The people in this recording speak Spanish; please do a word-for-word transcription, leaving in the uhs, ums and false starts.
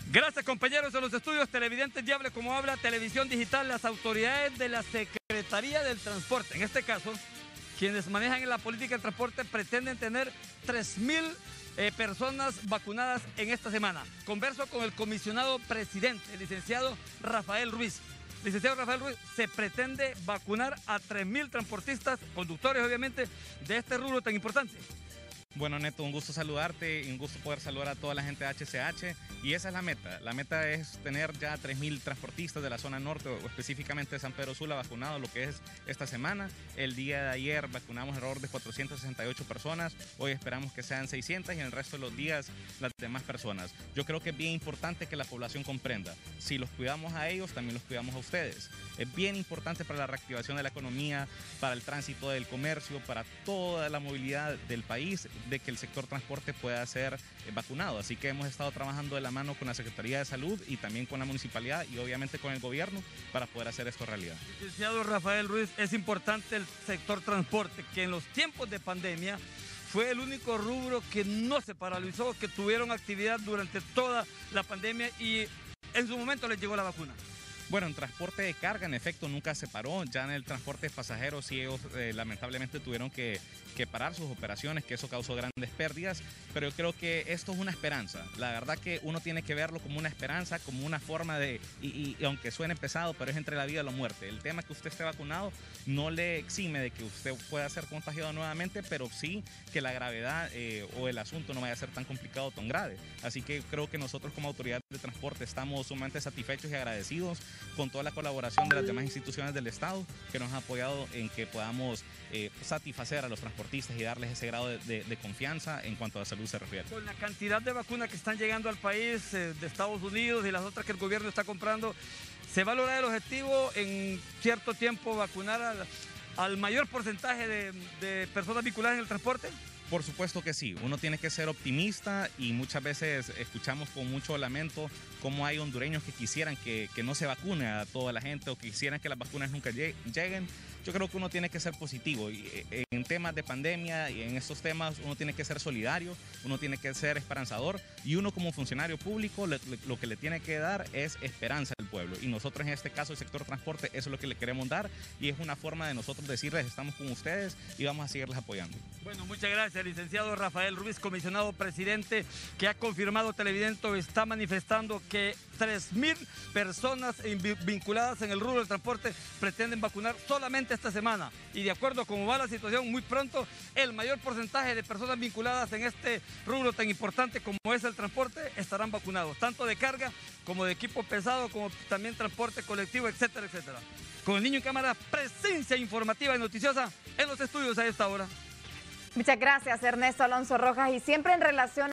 Gracias, compañeros de los estudios televidentes de Hable Como Habla, Televisión Digital, las autoridades de la Secretaría del Transporte. En este caso, quienes manejan en la política del transporte pretenden tener tres mil eh, personas vacunadas en esta semana. Converso con el comisionado presidente, el licenciado Rafael Ruiz. Licenciado Rafael Ruiz, se pretende vacunar a tres mil transportistas, conductores obviamente, de este rubro tan importante. Bueno, Neto, un gusto saludarte y un gusto poder saludar a toda la gente de H C H, y esa es la meta. La meta es tener ya tres mil transportistas de la zona norte, o específicamente de San Pedro Sula, vacunados lo que es esta semana. El día de ayer vacunamos alrededor de cuatrocientas sesenta y ocho personas, hoy esperamos que sean seiscientas y en el resto de los días las demás personas. Yo creo que es bien importante que la población comprenda, si los cuidamos a ellos, también los cuidamos a ustedes. Es bien importante para la reactivación de la economía, para el tránsito del comercio, para toda la movilidad del país, de que el sector transporte pueda ser eh, vacunado. Así que hemos estado trabajando de la mano con la Secretaría de Salud y también con la municipalidad y obviamente con el gobierno para poder hacer esto realidad. Licenciado Rafael Ruiz, es importante el sector transporte, que en los tiempos de pandemia fue el único rubro que no se paralizó, que tuvieron actividad durante toda la pandemia y en su momento les llegó la vacuna. Bueno, en transporte de carga, en efecto, nunca se paró. Ya en el transporte de pasajeros, sí, ellos eh, lamentablemente tuvieron que, que parar sus operaciones, que eso causó grandes pérdidas. Pero yo creo que esto es una esperanza. La verdad que uno tiene que verlo como una esperanza, como una forma de, y, y, y aunque suene pesado, pero es entre la vida y la muerte. El tema que usted esté vacunado no le exime de que usted pueda ser contagiado nuevamente, pero sí que la gravedad eh, o el asunto no vaya a ser tan complicado o tan grave. Así que creo que nosotros como autoridad de transporte estamos sumamente satisfechos y agradecidos con toda la colaboración de las demás instituciones del Estado que nos han apoyado en que podamos eh, satisfacer a los transportistas y darles ese grado de, de, de confianza en cuanto a la salud se refiere. Con la cantidad de vacunas que están llegando al país eh, de Estados Unidos y las otras que el gobierno está comprando, ¿se va a lograr el objetivo en cierto tiempo vacunar al, al mayor porcentaje de, de personas vinculadas en el transporte? Por supuesto que sí, uno tiene que ser optimista y muchas veces escuchamos con mucho lamento cómo hay hondureños que quisieran que, que no se vacune a toda la gente o que quisieran que las vacunas nunca lleguen. Yo creo que uno tiene que ser positivo y en temas de pandemia y en estos temas uno tiene que ser solidario, uno tiene que ser esperanzador y uno como funcionario público le, le, lo que le tiene que dar es esperanza al pueblo y nosotros en este caso el sector transporte eso es lo que le queremos dar y es una forma de nosotros decirles estamos con ustedes y vamos a seguirles apoyando. Bueno, muchas gracias, licenciado Rafael Ruiz, comisionado presidente, que ha confirmado, televidente, está manifestando que tres mil personas vinculadas en el rubro del transporte pretenden vacunar solamente esta semana. Y de acuerdo a cómo va la situación, muy pronto el mayor porcentaje de personas vinculadas en este rubro tan importante como es el transporte estarán vacunados, tanto de carga como de equipo pesado, como también transporte colectivo, etcétera, etcétera. Con el niño en cámara, presencia informativa y noticiosa en los estudios a esta hora. Muchas gracias, Ernesto Alonso Rojas, y siempre en relación